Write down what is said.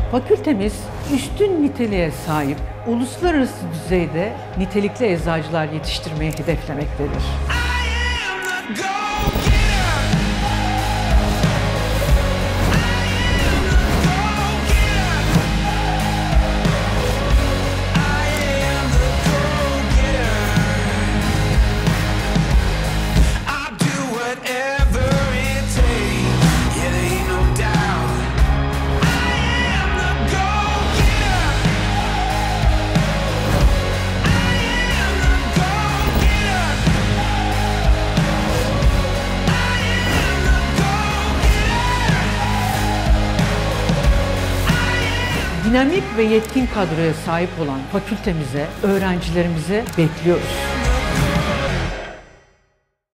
Fakültemiz üstün niteliğe sahip, uluslararası düzeyde nitelikli eczacılar yetiştirmeyi hedeflemektedir. Dinamik ve yetkin kadroya sahip olan fakültemize, öğrencilerimize bekliyoruz.